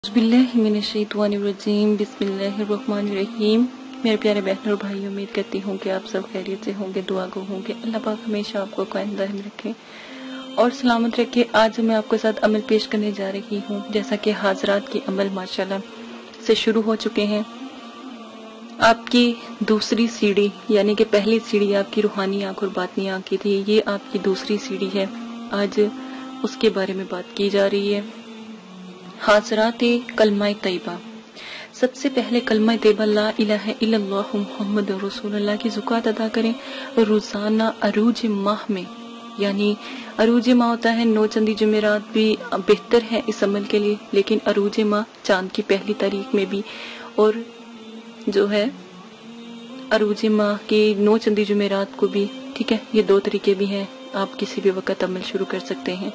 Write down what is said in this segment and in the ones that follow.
बिस्मिल्लाहिर्रहमानिर्रहीम बिस्मिल्लाहिर्रहमानिर्रहीम। मेरे प्यारे बहनों और भाई, उम्मीद करती हूँ कि आप सब खैरियत से होंगे। दुआ गो होंगे अल्लाह पाक हमेशा आपको कायम दायम रखे और सलामत रखे। आज मैं आपके साथ अमल पेश करने जा रही हूँ। जैसा कि हाजरात के अमल माशाल्लाह से शुरू हो चुके हैं। आपकी दूसरी सीढ़ी यानी कि पहली सीढ़ी आपकी रूहानी आँख और बातनी आँख की थी, ये आपकी दूसरी सीढ़ी है। आज उसके बारे में बात की जा रही है। हाजरात कलमा तैयबा। सबसे पहले कलमा तैयबा ला इलाहा इल्लल्लाह मुहम्मद रसूलुल्लाह की ज़ुकात अदा करें रोजाना अरूज माह में। यानी अरूज माह होता है 9 चंदी जुमेरात भी बेहतर है इस अमल के लिए, लेकिन अरूज माह चांद की पहली तारीख में भी, और जो है अरूज माह की 9 चंदी जुमेरात को भी, ठीक है। ये 2 तरीके भी हैं, आप किसी भी वक्त अमल शुरू कर सकते हैं।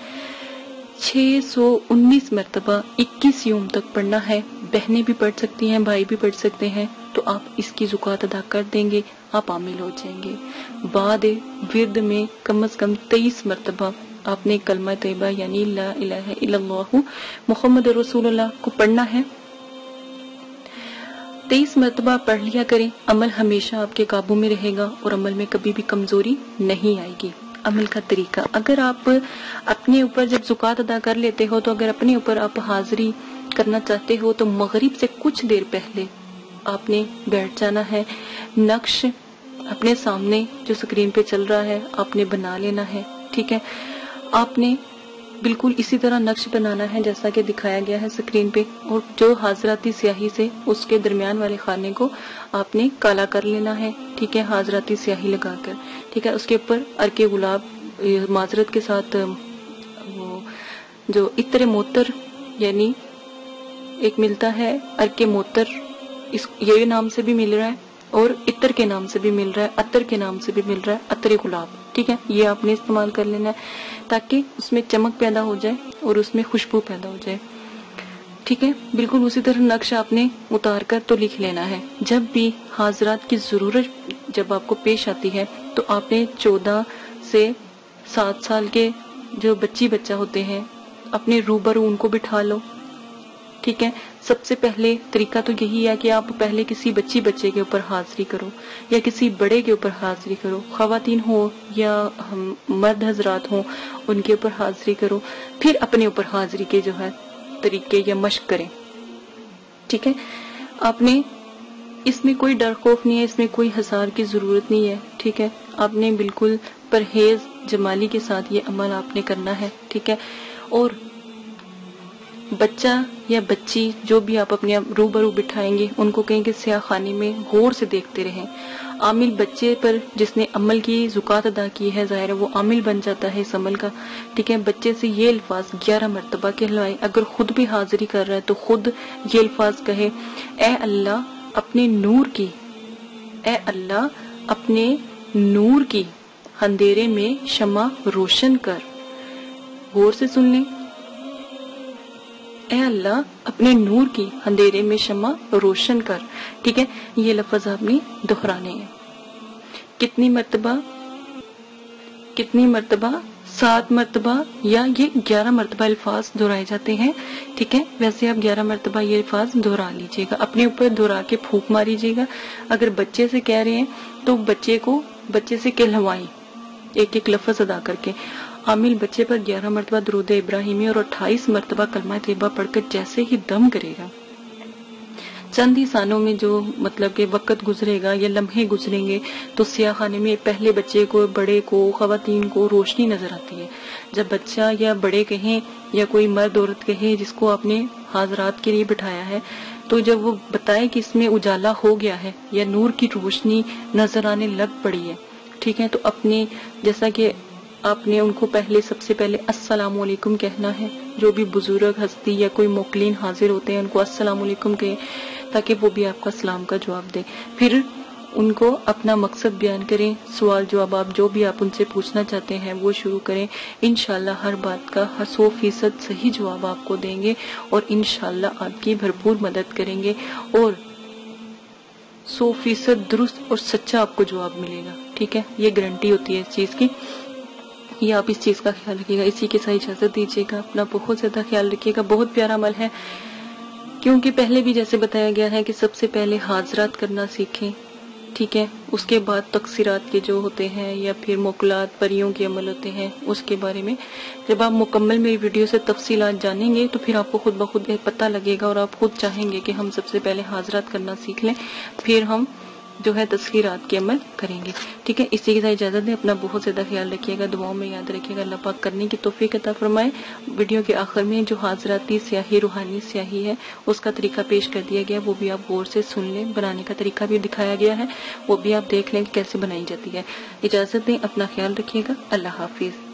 619 मरतबा 21 योम तक पढ़ना है। बहनें भी पढ़ सकती हैं, भाई भी पढ़ सकते हैं। तो आप इसकी ज़ुकात अदा कर देंगे, आप आमिल हो जाएंगे। बाद विर्द में कम से कम 23 मरतबा आपने कलमा तैयबा यानी ला इलाहा इल्लल्लाह मुहम्मद रसूलुल्लाह को पढ़ना है। 23 मरतबा पढ़ लिया करें। अमल हमेशा आपके काबू में रहेगा और अमल में कभी भी कमजोरी नहीं आएगी। अमल का तरीका, अगर आप अपने ऊपर जब ज़ुकात अदा कर लेते हो, तो अगर अपने ऊपर आप हाजिरी करना चाहते हो तो मगरिब से कुछ देर पहले आपने बैठ जाना है। नक्श अपने सामने जो स्क्रीन पे चल रहा है आपने बना लेना है, ठीक है। आपने बिल्कुल इसी तरह नक्श बनाना है जैसा कि दिखाया गया है स्क्रीन पे, और जो हाजराती स्याही से उसके दरमियान वाले खाने को आपने काला कर लेना है, ठीक है, हाजराती स्याही लगाकर, ठीक है। उसके ऊपर अर्के गुलाब माजरत के साथ वो जो इत्र मोतर यानी एक मिलता है अर्के मोतर, इस ये नाम से भी मिल रहा है और इत्र के नाम से भी मिल रहा है, अतर के नाम से भी मिल रहा है, अतर गुलाब, ठीक है। ये आपने इस्तेमाल कर लेना है ताकि उसमें चमक पैदा हो जाए और उसमें खुशबू पैदा हो जाए, ठीक है। बिल्कुल उसी तरह नक्श आपने उतार कर तो लिख लेना है। जब भी हाजरात की जरूरत जब आपको पेश आती है तो आपने 14 से 7 साल के जो बच्चा होते हैं अपने रूबरू उनको बिठा लो, ठीक है। सबसे पहले तरीका तो यही है कि आप पहले किसी बच्चे के ऊपर हाजिरी करो या किसी बड़े के ऊपर हाजिरी करो, खवातीन हो या मर्द हजरात हो उनके ऊपर हाजिरी करो, फिर अपने ऊपर हाजिरी के जो है तरीके या मशक करें, ठीक है। आपने इसमें कोई डर खौफ नहीं है, इसमें कोई हसार की जरूरत नहीं है, ठीक है। आपने बिल्कुल परहेज जमाली के साथ ये अमल आपने करना है, ठीक है। और बच्चा या बच्ची जो भी आप अपने रूबरू बिठाएंगे उनको कहेंगे स्याह खाने में गौर से देखते रहें। आमिल बच्चे पर जिसने अमल की ज़ुकात अदा की है, जाहिर है वो आमिल बन जाता है इस अमल का, ठीक है। बच्चे से ये अल्फाज 11 मरतबा कहलवाए। अगर खुद भी हाजिरी कर रहा है तो खुद ये अल्फाज कहे, ए अल्लाह अपने नूर की, ए अल्लाह अपने नूर की अंधेरे में शमा रोशन कर। गौर से सुन लें, ए अल्लाह अपने नूर की अंधेरे में शमा रोशन कर, ठीक है। ये लफ्ज आपने दोहराने हैं। कितनी मर्तबा 7 मरतबा या ये 11 मरतबा अल्फाज दोहराए जाते हैं, ठीक है। वैसे आप 11 मरतबा ये अल्फाज दोहरा लीजिएगा, अपने ऊपर दोहरा के फूंक मारीजिएगा। अगर बच्चे से कह रहे हैं तो बच्चे से कहलवाएं एक एक लफ्ज अदा करके। आमिल बच्चे पर 11 मरतबा दुरूद इब्राहिमी और 28 मरतबा कलमा तैयबा पढ़कर जैसे ही दम करेगा, चंद ही सालों में जो मतलब के वक्त गुजरेगा या लम्हे गुजरेंगे तो स्याह खाने में पहले बच्चे को, बड़े को, खवातीन को रोशनी नजर आती है। जब बच्चा या बड़े कहें या कोई मर्द औरत कहे जिसको आपने हाजरात के लिए बिठाया है, तो जब वो बताए कि इसमें उजाला हो गया है या नूर की रोशनी नजर आने लग पड़ी है, ठीक है, तो अपने जैसा कि आपने उनको सबसे पहले अस्सलामु अलैकुम कहना है। जो भी बुजुर्ग हस्ती या कोई मोकलीन हाजिर होते हैं उनको अस्सलामु अलैकुम कहें ताकि वो भी आपका सलाम का जवाब दे। फिर उनको अपना मकसद बयान करें, सवाल जवाब आप जो भी आप उनसे पूछना चाहते हैं वो शुरू करें। इंशाल्लाह हर बात का 100% सही जवाब आपको देंगे और इंशाल्लाह आपकी भरपूर मदद करेंगे और 100% दुरुस्त और सच्चा आपको जवाब मिलेगा, ठीक है। ये गारंटी होती है इस चीज की। ये आप इस चीज का ख्याल रखिएगा। इसी के साथ इजाजत दीजिएगा। अपना बहुत ज्यादा ख्याल रखिएगा। बहुत प्यारा अमल है। کیونکہ پہلے بھی جیسے بتایا گیا ہے کہ سب سے پہلے حاضرات کرنا سیکھیں، ٹھیک ہے، اس کے بعد تقصیرات کے جو ہوتے ہیں یا پھر موکلات پریوں کے عمل ہوتے ہیں اس کے بارے میں جب آپ مکمل میری ویڈیو سے تفصیلات جانیں گے تو پھر آپ کو خود بخود پتہ لگے گا اور آپ خود چاہیں گے کہ ہم سب سے پہلے حاضرات کرنا سیکھ لیں، پھر ہم جو ہے تذکیرات کے عمل کریں گے، ٹھیک ہے۔ اسی کے ساتھ اجازت دیں، اپنا بہت زیادہ خیال رکھیے گا، دعاؤں میں یاد رکھیے گا، اللہ پاک کرنے کی توفیق عطا فرمائے۔ ویڈیو کے آخر میں جو حاضراتی سیاہی روحانی سیاہی ہے اس کا طریقہ پیش کر دیا گیا، وہ بھی آپ غور سے سن لیں، بنانے کا طریقہ بھی دکھایا گیا ہے، وہ بھی آپ دیکھ لیں کہ کیسے بنائی جاتی ہے۔ اجازت دیں، اپنا خیال رکھیے گا، اللہ حافظ۔